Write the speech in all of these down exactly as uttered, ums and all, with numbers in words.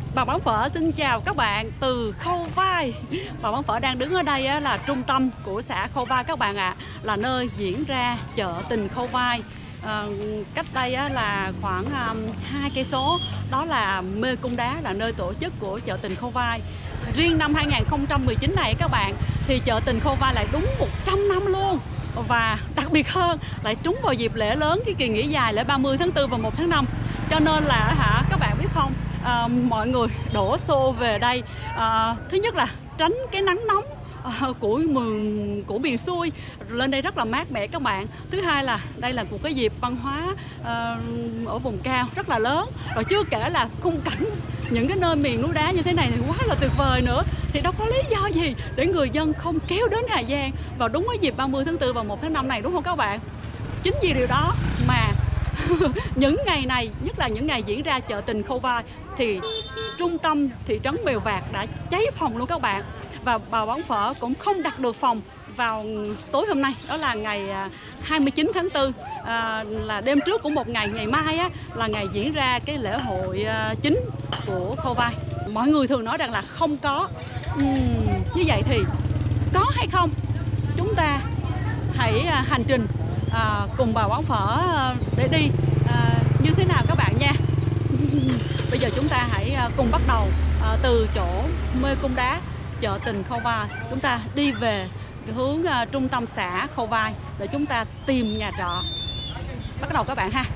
Bà bán phở xin chào các bạn từ Khâu Vai. Bà bán phở đang đứng ở đây á, là trung tâm của xã Khâu Vai các bạn ạ, à, là nơi diễn ra chợ tình Khâu Vai. À, cách đây á, là khoảng um, hai cây số, đó là Mê Cung Đá, là nơi tổ chức của chợ tình Khâu Vai. Riêng năm hai nghìn không trăm mười chín này các bạn, thì chợ tình Khâu Vai lại đúng một trăm năm luôn. Và đặc biệt hơn lại trúng vào dịp lễ lớn, cái kỳ nghỉ dài lễ ba mươi tháng tư và một tháng năm. Cho nên là hả các bạn biết không, à, mọi người đổ xô về đây. À, thứ nhất là tránh cái nắng nóng à, của miền của miền xuôi, lên đây rất là mát mẻ các bạn. Thứ hai là đây là một cái dịp văn hóa à, ở vùng cao rất là lớn. Rồi chưa kể là khung cảnh những cái nơi miền núi đá như thế này thì quá là tuyệt vời nữa. Thì đâu có lý do gì để người dân không kéo đến Hà Giang vào đúng cái dịp ba mươi tháng tư và một tháng năm này, đúng không các bạn? Chính vì điều đó mà những ngày này, nhất là những ngày diễn ra chợ tình Khâu Vai, thì trung tâm thị trấn Mèo Vạc đã cháy phòng luôn các bạn. Và bà bán phở cũng không đặt được phòng vào tối hôm nay, đó là ngày hai mươi chín tháng tư, à, là đêm trước của một ngày. Ngày mai á, là ngày diễn ra cái lễ hội à, chính của Khâu Vai. Mọi người thường nói rằng là không có. uhm, Như vậy thì có hay không? Chúng ta hãy à, hành trình à, cùng bà bán phở à, để đi à, như thế nào các bạn nha. Bây giờ chúng ta hãy à, cùng bắt đầu à, từ chỗ Mê Cung Đá, chợ tình Khâu Vai. Chúng ta đi về hướng uh, trung tâm xã Khâu Vai để chúng ta tìm nhà trọ. Bắt đầu các bạn ha.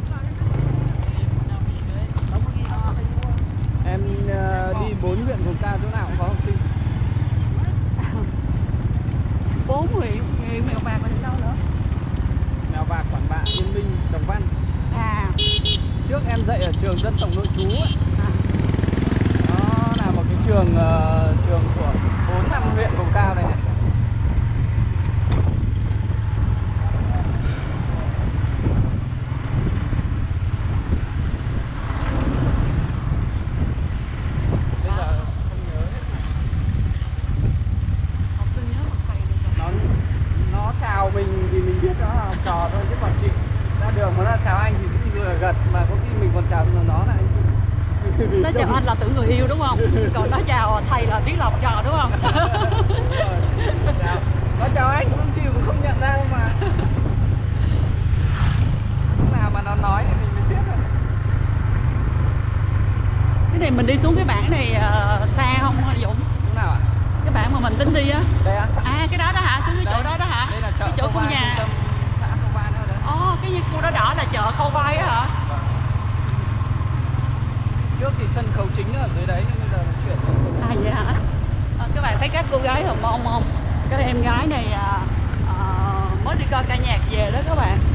Em uh, đi bốn huyện vùng cao chỗ nào cũng có học sinh. Bốn huyện, huyện Mèo Vạc và đến đâu nữa? Mèo Vạc, Quản Bạ, Yên Minh, Đồng Văn. À. Trước em dạy ở trường dân tộc nội trú ấy. À. Đó là một cái trường uh, trường của bốn năm huyện vùng cao này này. Bây giờ không nhớ hết. Học sinh nhớ mặt thầy được rồi. Nó nó chào mình thì mình biết nó là học trò thôi, chứ còn chị ra đường mà nó chào anh thì cũng vừa gật, mà có khi mình còn chào nó là anh. Nó chào anh là tưởng người yêu đúng không? Còn nó chào thầy là biết là học trò đúng không? Chào. Nó chào anh cũng chịu, cũng không nhận ra đâu mà. Lúc nào mà nó nói thì mình mới biết rồi. Cái này mình đi xuống cái bảng này uh, xa không Dũng? Lúc nào ạ? Cái bảng mà mình tính đi á. Đây á? À cái đó đó hả? Xuống cái đây, chỗ đó đó hả? Đây là chợ cái chỗ Khâu khu Vai, nhà. trung tâm xã Khâu Vai nữa đấy. Ồ, oh, cái khu đó đỏ là chợ Khâu Vai á hả? Vâng. Trước thì sân khấu chính ở dưới đấy, nhưng bây giờ nó chuyển lên. À vậy hả? À, các bạn thấy các cô gái hồng mông không? Các em gái này à, à, mới đi coi ca nhạc về đó các bạn.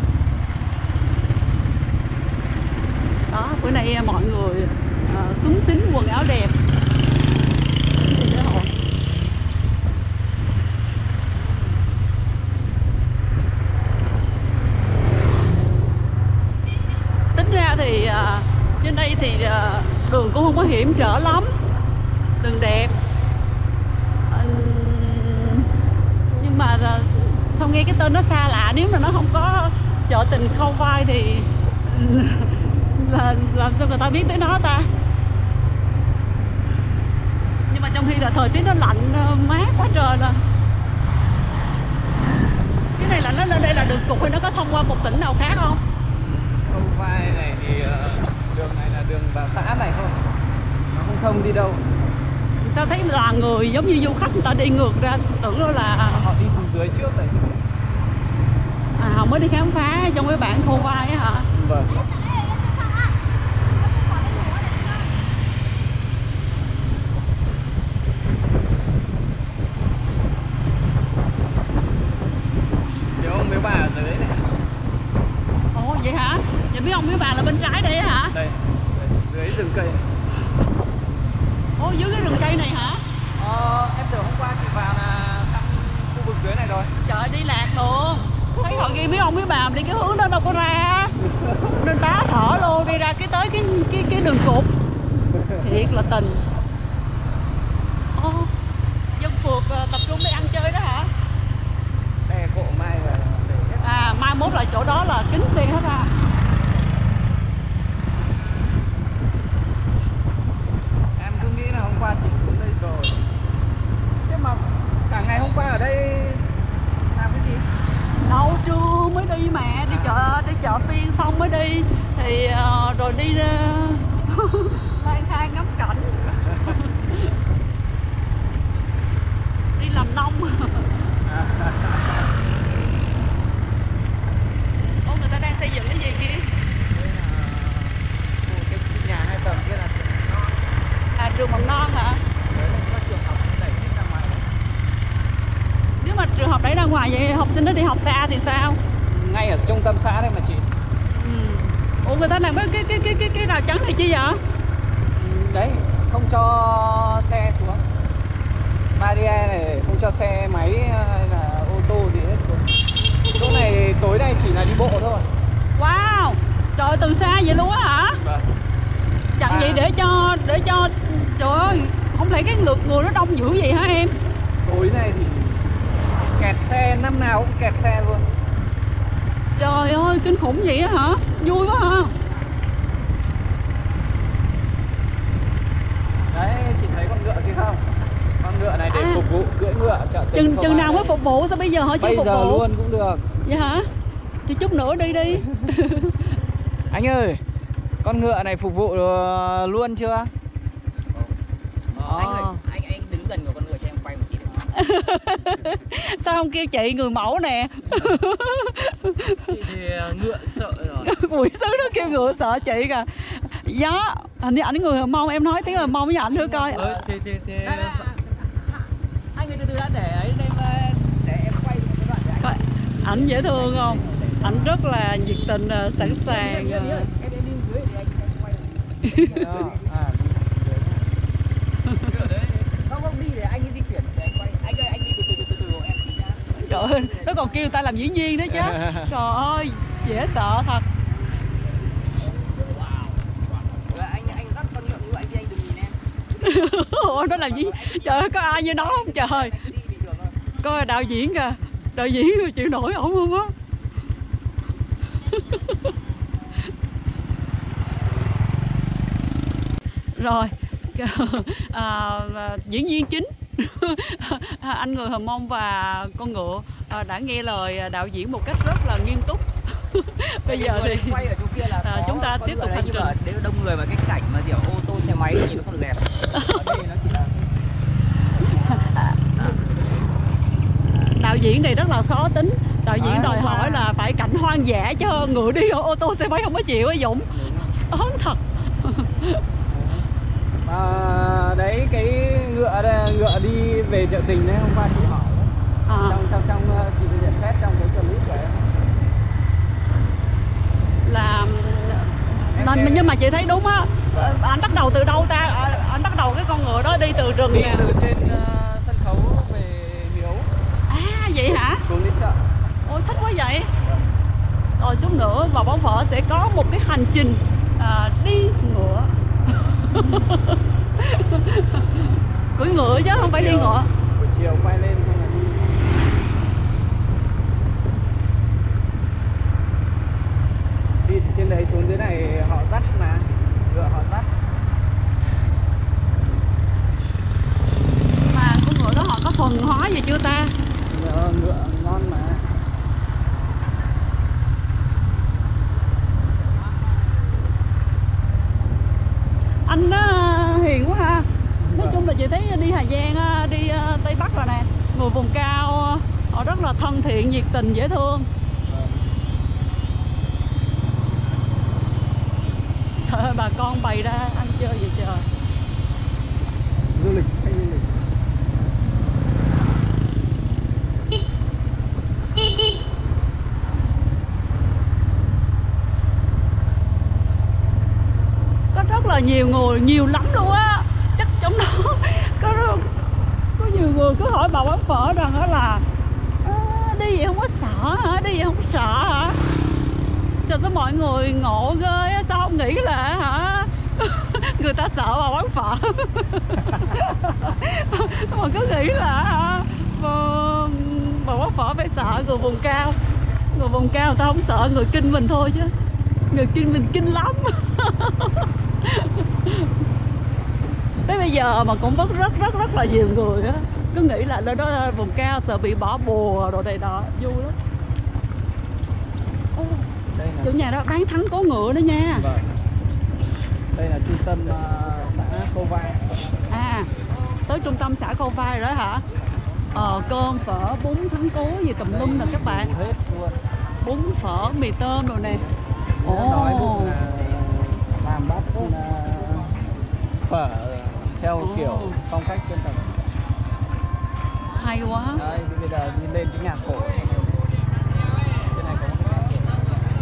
Đó, bữa nay mọi người à, xúng xính quần áo đẹp. Tính ra thì à, trên đây thì à, đường cũng không có hiểm trở lắm, đường đẹp. À, nhưng mà à, sao nghe cái tên nó xa lạ, nếu mà nó không có chợ tình Khâu Vai thì là làm sao người ta biết tới nó ta. Nhưng mà trong khi là thời tiết nó lạnh mát quá trời là. Cái này là nó lên đây là đường cục hay nó có thông qua một tỉnh nào khác không? Khâu Vai này thì uh, đường này là đường vào xã này thôi, nó không thông đi đâu. Sao thấy là người giống như du khách người ta đi ngược ra, tưởng đó là họ đi xuống dưới trước rồi. À, họ mới đi khám phá trong cái bản Khâu Vai á hả? Vâng. Nếu ông Miếu Bà ở dưới này. Ồ vậy hả? Vậy biết ông Miếu Bà là bên trái đây hả? Đây, đây, dưới rừng cây. Ồ dưới cái rừng cây này hả? Ờ, em tưởng hôm qua chị vào là thăm khu vực dưới này rồi. Trời đi lạc luôn. Thấy họ ghi mấy ông Miếu Bà đi cái hướng đó đâu có ra. Nên tá thở luôn, đi ra cái tới cái cái cái đường cục. Thiệt là tình. Ồ, dân phượt tập trung để ăn chơi đó hả? Xe cộ mai là để hết. À mai mốt là chỗ đó là kính xe hết ra. rồi đi uh, lang thang ngắm cảnh. Đi làm nông. Ô, người ta đang xây dựng cái gì kia? Cái nhà hai tầng kia là trường mầm non. À, trường mầm non hả? Đấy là có trường học đẩy hết ra ngoài. Nếu mà trường học đẩy ra ngoài vậy học sinh nó đi học xa thì sao? Ngay ở trung tâm xã đây mà chị. Ừ. Ủa người ta làm cái cái cái cái cái, cái rào chắn này chi vậy? Đấy, không cho xe xuống. Barrier này không cho xe máy hay là ô tô gì hết xuống. Chỗ này tối nay chỉ là đi bộ thôi. Wow, trời ơi, từ xa vậy luôn á hả? Vâng. Chẳng À. vậy để cho để cho trời ơi, không lẽ cái lượt người nó đông dữ vậy hả em? Tối này thì kẹt xe, năm nào cũng kẹt xe luôn. Trời ơi, kinh khủng vậy á hả? Vui quá ha. Đấy, chị thấy con ngựa kia không? Con ngựa này để À. phục vụ cưỡi ngựa chợ Tình. Chừng chừng nào mới phục vụ, sao bây giờ hả? Chưa Bây phục giờ vụ luôn cũng được. vậy hả? Chứ chút nữa đi đi. Anh ơi, con ngựa này phục vụ luôn chưa? Ờ, anh ơi, anh anh đứng gần của con người cho em quay một tí được. Sao không kêu chị người mẫu nè? Chị thì ngựa sợ rồi. Quỷ sứ nó kêu ngựa sợ chị kìa. Giá, hình như ảnh người Hờ Mông, em nói tiếng Hờ Mông với ảnh thử coi. Ờ, thì, thì, thì... Anh ơi từ từ đã để ấy em để em quay một cái đoạn để anh. Coi, ảnh dễ thương không? Ảnh rất là nhiệt tình, sẵn sàng. Em em đi dưới thì anh em quay. À, Không không đi để anh ấy di chuyển để anh quay. Anh ơi anh đi từ từ từ từ từ em tí nhá. Trời ơi, nó còn kêu ta làm diễn viên nữa chứ. Trời ơi, dễ sợ thật. Rồi anh anh dắt con ngựa như vậy thì anh đừng nhìn em. Ủa, nó làm gì? Trời ơi, có ai như nó không trời? Anh cứ đi bình thường thôi. Coi đạo diễn kìa. Đạo diễn rồi chịu nổi ổng không á. Rồi à, diễn viên chính anh người Hờ Mông và con ngựa à, đã nghe lời đạo diễn một cách rất là nghiêm túc. Bây giờ thì quay ở chỗ kia là à, có chúng ta con tiếp ngựa tục đấy, hành nhưng trình. mà nếu đông người mà cái cảnh mà kiểu ô tô xe máy nhìn nó không được đẹp. Ở đây nó chỉ là Đạo diễn này rất là khó tính. Đạo diễn đòi hỏi là phải cảnh hoang dã cho ngựa đi ô tô xe máy không có chịu á Dũng. Ớn thật. à, đấy cái ngựa đây, ngựa đi về chợ Tình đấy, hôm qua chị hỏi À. trong trong trong chị nhận xét trong cái clip của em Là nên, nhưng mà chị thấy đúng á. Anh bắt đầu từ đâu ta? Anh bắt đầu cái con ngựa đó đi từ rừng đi nè. từ trên uh, sân khấu về Hiếu À vậy hả? xuống đến chợ. Ôi thích quá vậy. Rồi chút nữa vào Bóng Phở sẽ có một cái hành trình à, đi ngựa. Cưỡi ngựa chứ không phải đi ngựa. Buổi chiều quay lên không là đi. Đi từ trên đấy xuống dưới này họ dắt mà, ngựa họ dắt. Mà con ngựa đó họ có thuần hóa gì chưa ta? Ngựa, ngựa ngon mà. Anh nó hiền quá ha. Nói chung là chị thấy đi Hà Giang, đi Tây Bắc rồi nè, người vùng cao họ rất là thân thiện, nhiệt tình, dễ thương. Trời ơi, bà con bày ra ăn chơi vậy trời. Du lịch hay du lịch. Có rất là nhiều người, nhiều lắm luôn á. Chắc trong đó có rất, có nhiều người cứ hỏi bà bán phở rằng đó là à, đi vậy không có sợ hả? Đi vậy không có sợ hả? Trời, sao mọi người ngộ ghê á, sao không nghĩ là hả? Người ta sợ bà bán phở. Mà cứ nghĩ là hả? Bà, bà bán phở phải sợ người vùng cao. Người vùng cao người ta không sợ, người kinh mình thôi chứ. Người kinh mình kinh lắm. Tới bây giờ mà cũng rất rất rất rất là nhiều người á cứ nghĩ là lên đó vùng cao sợ bị bỏ bùa rồi này đó, vui lắm. Ô, Đây là chủ nhà đó bán thắng cố ngựa đó nha. vâng. tâm uh, xã Khâu Vai. À, tới trung tâm xã Khâu Vai rồi đó hả? Ờ, cơm, phở, bún, thắng cố gì tùm lum nè các bạn. Hết luôn. Bún, phở, mì tôm rồi nè. Ồ. Nói Ồ. là làm bát uh, phở theo Ồ. kiểu phong cách dân tộc. Hay quá. Đấy, bây giờ đi lên cái nhà cổ. Trên này có một cái nhà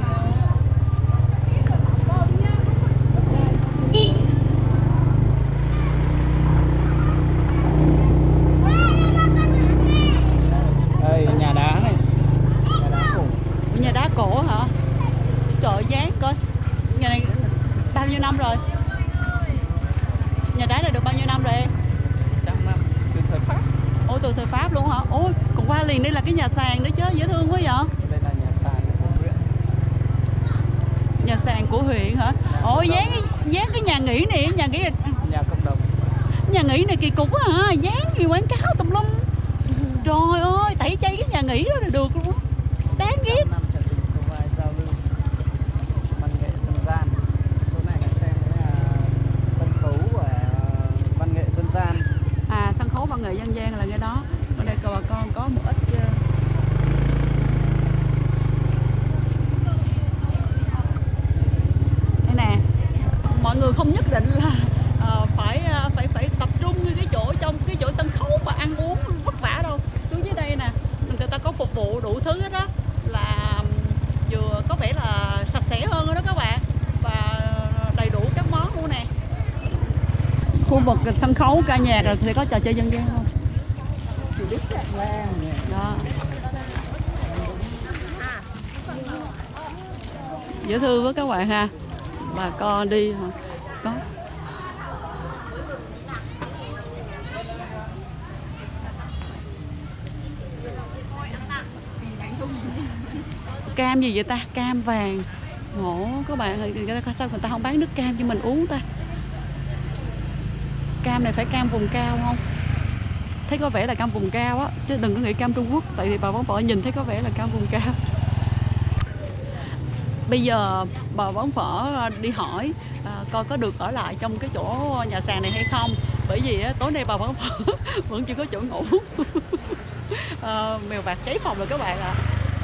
cổ. Đây, nhà đá này. Nhà đá cổ. Nhà đá cổ hả? Trời dáng coi. Nhà này bao nhiêu năm rồi? Nhà đá này được bao nhiêu năm rồi em? Trăm năm, từ thời Pháp. Ôi từ thời Pháp luôn hả? Ôi còn qua liền đây là cái nhà sàn nữa chứ, dễ thương quá vậy. Đây là nhà sàn của huyện. Nhà sàn của huyện hả? Ôi dán dán cái nhà nghỉ này, nhà nghỉ Nhà cộng đồng. nhà nghỉ này kỳ cục quá hả? Dán gì quảng cáo tùm lum. Trời ơi, tẩy chay cái nhà nghỉ đó là được luôn á. Đáng ghét. Năm trở thành Khâu Vai giao lưu văn nghệ dân gian. Chỗ này là xem là sân khấu của văn nghệ dân gian. À, sân khấu văn nghệ dân gian là cái đó. Ở đây bà con có một ít đây nè. Mọi người không nhất định là uh, phải uh, phải phải tập trung như cái chỗ trong cái chỗ sân khấu và ăn uống vất vả đâu. Xuống dưới đây nè, người ta có phục vụ đủ thứ hết đó, là vừa có vẻ là sạch sẽ hơn đó các bạn, và đầy đủ các món luôn nè. Khu vực sân khấu ca nhạc rồi thì có trò chơi dân gian không? Đó. Dễ thương với các bạn ha. Bà con đi hả? Có. Cam gì vậy ta? Cam vàng. Ngộ các bạn, sao người ta không bán nước cam cho mình uống ta? Cam này phải cam vùng cao không? Thấy có vẻ là cam vùng cao á, chứ đừng có nghĩ cam Trung Quốc, tại vì bà Bóng Phở nhìn thấy có vẻ là cam vùng cao. Bây giờ bà Bóng Phở đi hỏi à, coi có được ở lại trong cái chỗ nhà sàn này hay không, bởi vì á, tối nay bà Bóng Phở vẫn chưa có chỗ ngủ. À, mèo vạt cháy phòng rồi các bạn ạ. À.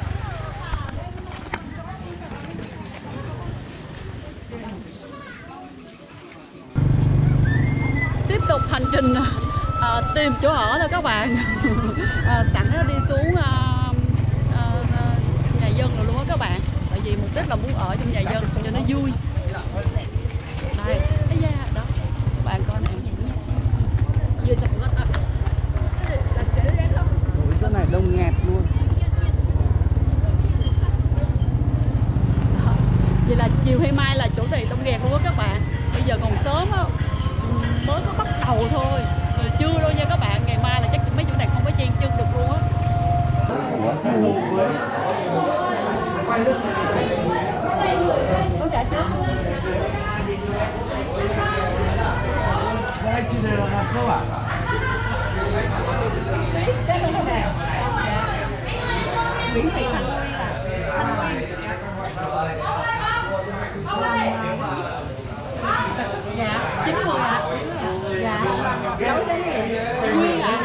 Tiếp tục hành trình à, tìm chỗ ở thôi các bạn. À, sẵn nó đi xuống à, à, nhà dân rồi luôn á các bạn, tại vì mục đích là muốn ở trong nhà dân cho nó vui. Đây, thấy da đó, bạn con này vừa chụp có tập. Chỗ này đông nghẹt luôn. Vậy là chiều hay mai là chỗ này đông nghẹt luôn á các bạn. Bây giờ còn sớm á, mới có bắt đầu thôi, rồi chưa đâu nha các bạn. Ngày mai là chắc mấy chỗ này không có chen chân được luôn á. Có trả trước. Nguyễn Thị Thanh Nguyên à? Thanh Nguyên. Dạ, chín người ạ. Dạ. Cháu cái gì? Nguyên ạ.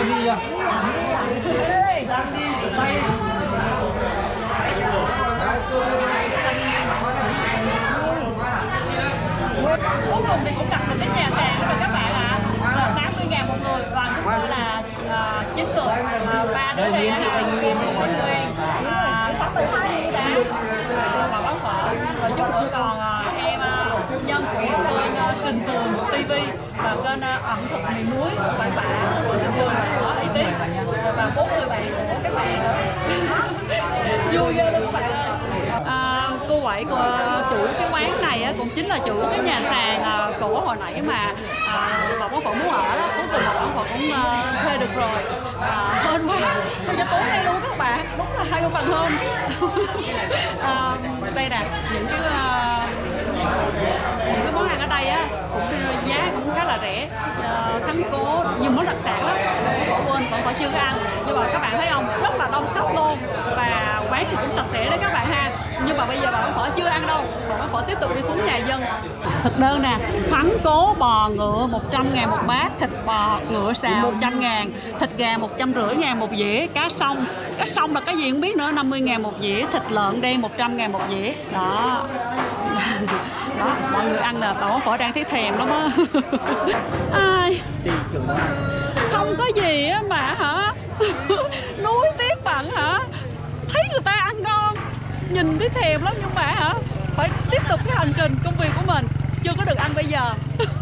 Cuối cùng thì cũng đặt được cái nhà sàn rồi các bạn ạ. À. tám mươi ngàn một người, đoàn chúng tôi là uh, chín người, ba đứa này là Thanh Nguyên, có Tư Thái đã và Bóng Phở, rồi chút nữa còn uh, em uh, Nhân của kênh uh, Trình Tường ti vi và kênh uh, ẩm thực miền núi Bạn Bạn của Trình Tường ở i tê và bốn người bạn của các bạn nữa. Vui ghê luôn các bạn ơi. À, cô Quậy của chủ cái quán này á, cũng chính là chủ cái nhà sàn à, cổ hồi nãy mà à, bà Bóng Phở muốn ở đó. Cuối cùng bà Bóng Phở cũng à, thuê được rồi. À, hên quá, tôi cho tối nay luôn các bạn, đúng là hai con bằng hên. À, đây nè, những cái à, những cái món ăn ở đây á cũng giá cũng khá là rẻ. À, thắng cố nhiều món đặc sản lắm, Bóng Phở quên, Bóng Phở chưa có ăn, nhưng mà các bạn thấy không, rất là đông khách luôn, và quán thì cũng sạch sẽ đấy các bạn ha. Nhưng mà mà bây giờ bà bán phở chưa ăn đâu, bà bán phở tiếp tục đi xuống nhà dân. Thực đơn nè, thắng cố bò ngựa một trăm ngàn một bát, thịt bò ngựa xào một trăm ngàn, thịt gà một trăm rưỡi ngàn một dĩa, cá sông, cá sông là cái gì không biết nữa, năm mươi ngàn một dĩa, thịt lợn đen một trăm ngàn một dĩa. Đó. Đó, mọi người ăn nè, bà bán phở đang thấy thèm lắm á. Ai không có gì á mà hả. Núi tiếc bạn hả, thấy người ta ăn ngon nhìn thấy thèm lắm, nhưng mà hả phải tiếp tục cái hành trình công việc của mình, chưa có được ăn bây giờ.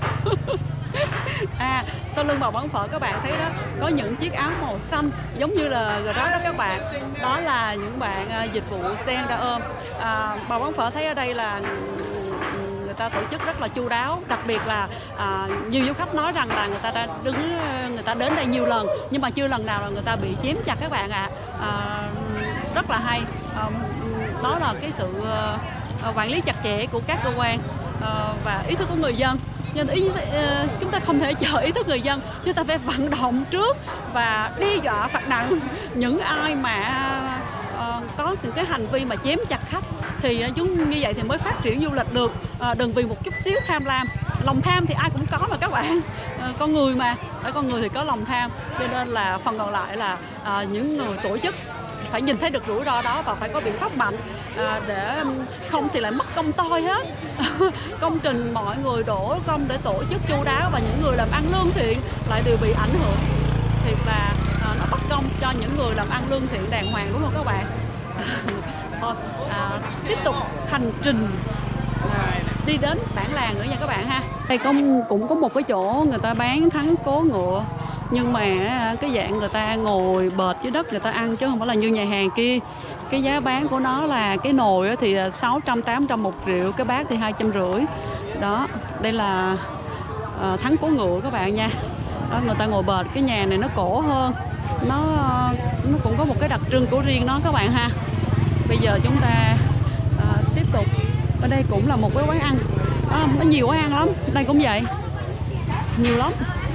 À, sau lưng bà bán phở các bạn thấy đó, có những chiếc áo màu xanh giống như là Grab đó các bạn, đó là những bạn uh, dịch vụ xe đa ôm. À, bà bán phở thấy ở đây là người ta tổ chức rất là chu đáo, đặc biệt là à, nhiều du khách nói rằng là người ta đã đứng người ta đến đây nhiều lần nhưng mà chưa lần nào là người ta bị chém chặt các bạn ạ. À. À, rất là hay. À, đó là cái sự uh, quản lý chặt chẽ của các cơ quan uh, và ý thức của người dân. Nên ý, uh, chúng ta không thể chờ ý thức người dân, chúng ta phải vận động trước và đe dọa phạt nặng những ai mà uh, có những cái hành vi mà chém chặt khách, thì chúng như vậy thì mới phát triển du lịch được. À, đừng vì một chút xíu tham lam, lòng tham thì ai cũng có mà các bạn, à, con người mà, ở con người thì có lòng tham, cho nên là phần còn lại là à, những người tổ chức phải nhìn thấy được rủi ro đó và phải có biện pháp mạnh, à, để không thì lại mất công toi hết. Công trình mọi người đổ công để tổ chức chu đáo và những người làm ăn lương thiện lại đều bị ảnh hưởng, thiệt là à, nó bất công cho những người làm ăn lương thiện đàng hoàng, đúng không các bạn? Thôi, à, tiếp tục hành trình à, đi đến bản làng nữa nha các bạn ha. Đây có, cũng có một cái chỗ người ta bán thắng cố ngựa, nhưng mà cái dạng người ta ngồi bệt dưới đất người ta ăn chứ không phải là như nhà hàng kia. Cái giá bán của nó là cái nồi thì sáu trăm tám trăm một triệu, cái bát thì hai trăm rưỡi. Đó, đây là à, thắng cố ngựa các bạn nha. Đó, người ta ngồi bệt, cái nhà này nó cổ hơn, nó nó cũng có một cái đặc trưng của riêng nó các bạn ha. Bây giờ chúng ta à, tiếp tục. Ở đây cũng là một cái quán ăn, à, nó nhiều quán ăn lắm, đây cũng vậy, nhiều lắm.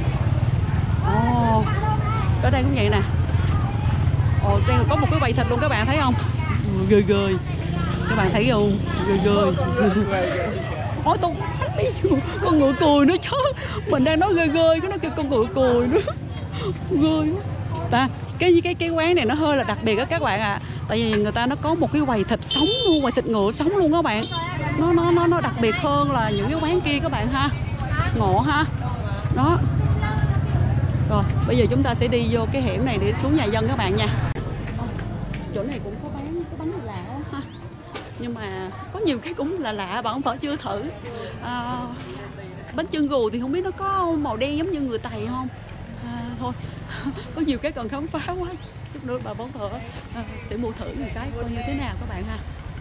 Ồ, ở đây cũng vậy nè. Ồ, đây có một cái quầy thịt luôn các bạn thấy không? Gơi gơi, các bạn thấy không? Gơi gơi. Ôi tôi con ngựa cười nữa chứ, mình đang nói gơi gơi cái nó kêu con ngựa cười nữa, gơi ta. Cái cái cái quán này nó hơi là đặc biệt đó các bạn ạ. À. Tại vì người ta nó có một cái quầy thịt sống luôn, quầy thịt ngựa sống luôn các bạn. Nó nó nó nó đặc biệt hơn là những cái quán kia các bạn ha. Ngộ ha. Đó. Rồi, bây giờ chúng ta sẽ đi vô cái hẻm này để xuống nhà dân các bạn nha. Chỗ này cũng có bán cái bánh lạ ha. Nhưng mà có nhiều cái cũng là lạ, bạn không phải chưa thử. À, bánh chưng gù thì không biết nó có màu đen giống như người Tày không. À, thôi có nhiều cái còn khám phá quá, chút nữa bà bán phở à, sẽ mua thử một cái coi như thế nào các bạn ha.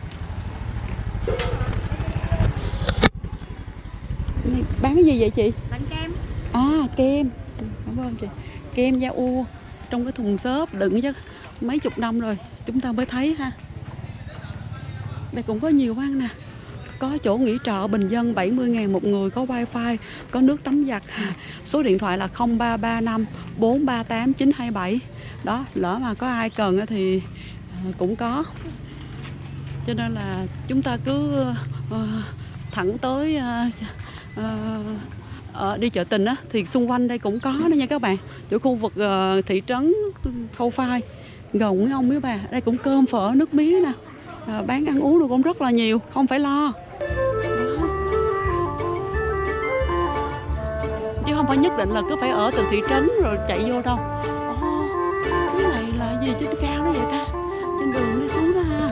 Bán cái gì vậy chị? Bán kem. À, kem, cảm ơn chị. Kem da u trong cái thùng xốp đựng chứ mấy chục năm rồi chúng ta mới thấy ha. Đây cũng có nhiều quán nè. Có chỗ nghỉ trọ bình dân bảy mươi ngàn một người, có wifi, có nước tắm giặt. Số điện thoại là không ba ba năm bốn ba tám chín hai bảy. Đó, lỡ mà có ai cần thì cũng có. Cho nên là chúng ta cứ uh, thẳng tới uh, uh, đi chợ Tình á, thì xung quanh đây cũng có đó nha các bạn. Chỗ khu vực uh, thị trấn Khâu Phai gần mấy ông mấy bà, đây cũng cơm phở nước mía nè. À, bán ăn uống rồi cũng rất là nhiều, không phải lo. Chứ không phải nhất định là cứ phải ở từ thị trấn rồi chạy vô đâu. Ồ, cái này là gì trên cao đó vậy ta? Trên đường đi xuống đó ha.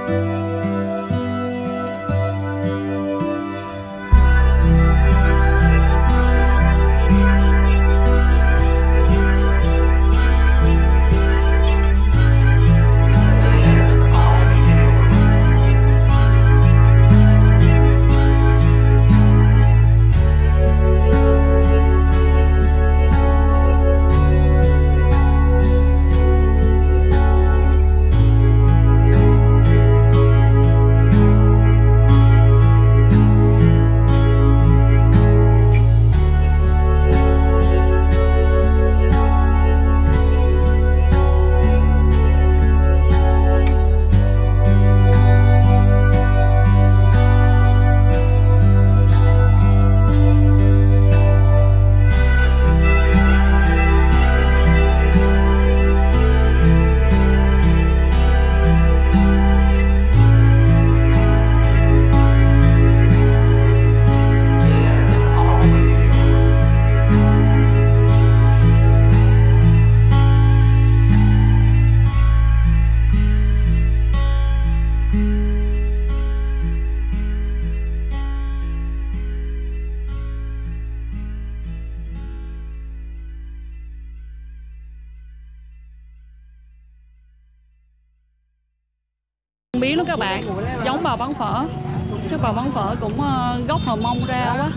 Biến lắm các bạn, giống bào bán phở. Cái bào bán phở cũng uh, gốc Hờ Mông ra quá.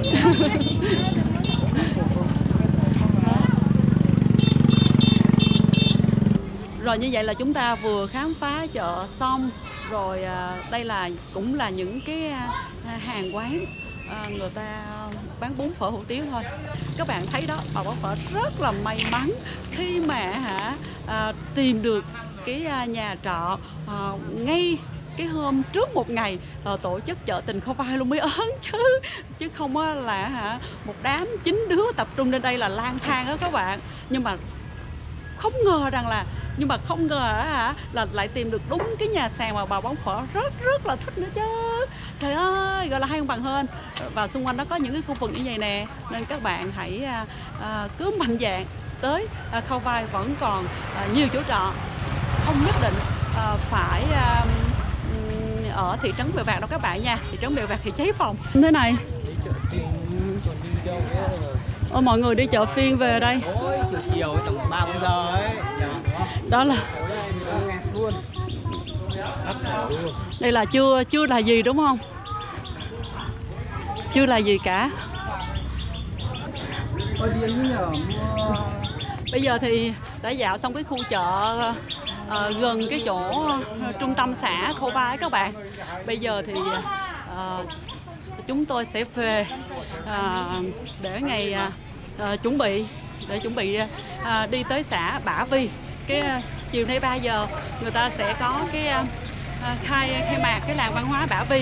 Rồi như vậy là chúng ta vừa khám phá chợ xong. Rồi uh, đây là cũng là những cái uh, hàng quán uh, người ta bán bún phở hủ tiếu thôi. Các bạn thấy đó, bào bán phở rất là may mắn khi mà hả uh, tìm được cái nhà trọ uh, ngay cái hôm trước một ngày uh, tổ chức chợ tình Khâu Vai luôn mới ớn chứ chứ không á là hả một đám chín đứa tập trung lên đây là lang thang đó các bạn. Nhưng mà không ngờ rằng là nhưng mà không ngờ hả là lại tìm được đúng cái nhà sàn mà bà bán phở rất rất là thích nữa chứ. Trời ơi, gọi là hay không bằng hơn. Và xung quanh đó có những cái khu vực như vậy nè, nên các bạn hãy uh, uh, cứ mạnh dạn tới uh, Khâu Vai vẫn còn uh, nhiều chỗ trọ, không nhất định uh, phải uh, ở thị trấn Mèo Vạc đâu các bạn nha. Thị trấn Mèo Vạc thì cháy phòng thế này. Ôi, mọi người đi chợ phiên về đây. Ôi, chiều chiều tầm ba bốn giờ ấy. Đó là đây là chưa chưa là gì đúng không? Chưa là gì cả. Bây giờ thì đã dạo xong cái khu chợ uh, gần cái chỗ uh, trung tâm xã Khâu Vai các bạn. Bây giờ thì uh, chúng tôi sẽ về uh, để ngày uh, uh, chuẩn bị để chuẩn bị uh, đi tới xã Bả Vi. Cái uh, chiều nay ba giờ người ta sẽ có cái uh, khai khai mạc cái làng văn hóa Bả Vi.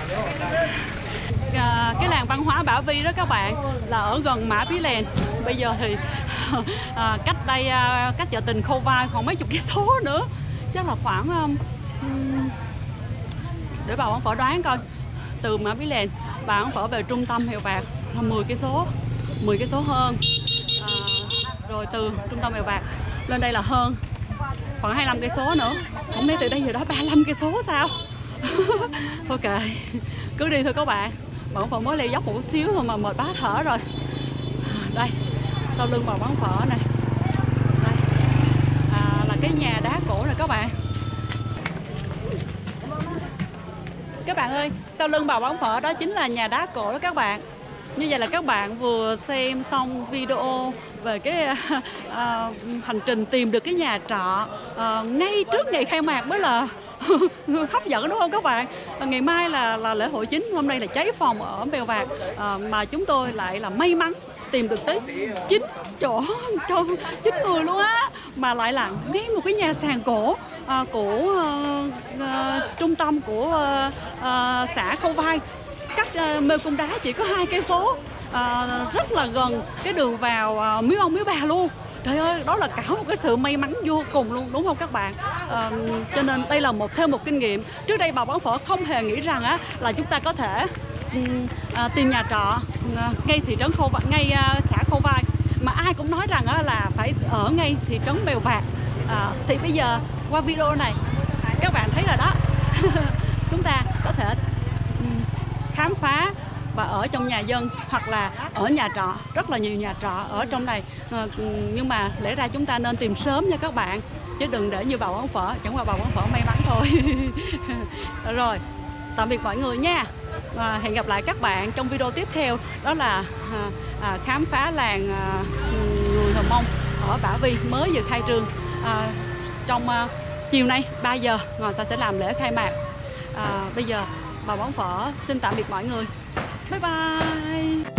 À, cái làng văn hóa Bả Vi đó các bạn là ở gần Mã Pí Lèng. Bây giờ thì à, cách đây à, cách chợ tình Khâu Vai khoảng mấy chục cây số nữa, chắc là khoảng um, để bà bán phở đoán coi, từ Mã Pí Lèng bà bán phở về trung tâm Mèo Vạc là mười cây số, mười cây số hơn. À, rồi từ trung tâm Mèo Vạc lên đây là hơn khoảng hai mươi lăm cây số nữa. Không lẽ từ đây giờ đó ba mươi lăm cây số sao? Ok, cứ đi thôi các bạn. Bọn phở mới leo dốc một chút xíu thôi mà mệt bá thở rồi. Đây, sau lưng bà bán phở này. Đây, à, là cái nhà đá cổ này các bạn. Các bạn ơi, sau lưng bà bán phở đó chính là nhà đá cổ đó các bạn. Như vậy là các bạn vừa xem xong video về cái uh, hành trình tìm được cái nhà trọ uh, ngay trước ngày khai mạc mới là hấp dẫn đúng không các bạn? Ngày mai là là lễ hội chính, hôm nay là cháy phòng ở Mèo Vạc, à, mà chúng tôi lại là may mắn tìm được tới chín chỗ cho chín người luôn á, mà lại là ngay một cái nhà sàn cổ à, của uh, uh, trung tâm của uh, uh, xã Khâu Vai, cách uh, Mê Cung Đá chỉ có hai cây số, à, rất là gần cái đường vào uh, Miếu Ông Miếu Bà luôn. Trời ơi, đó là cả một cái sự may mắn vô cùng luôn đúng không các bạn? À, cho nên đây là một thêm một kinh nghiệm. Trước đây bà bán phở không hề nghĩ rằng á là chúng ta có thể um, à, tìm nhà trọ uh, ngay thị trấn Khâu Vai, ngay uh, xã Khâu Vai, mà ai cũng nói rằng á là phải ở ngay thị trấn Mèo Vạc. À, thì bây giờ qua video này các bạn thấy rồi đó, khám phá và ở trong nhà dân hoặc là ở nhà trọ, rất là nhiều nhà trọ ở trong này. À, nhưng mà lẽ ra chúng ta nên tìm sớm nha các bạn, chứ đừng để như vào quán phở, chẳng qua vào quán phở may mắn thôi. Rồi, tạm biệt mọi người nha. À, hẹn gặp lại các bạn trong video tiếp theo, đó là à, à, khám phá làng à, người Hờ Mông ở Bả Vi mới vừa khai trương. À, trong à, chiều nay ba giờ người ta sẽ làm lễ khai mạc. À, bây giờ bà Quán Phở xin tạm biệt mọi người. Bye bye.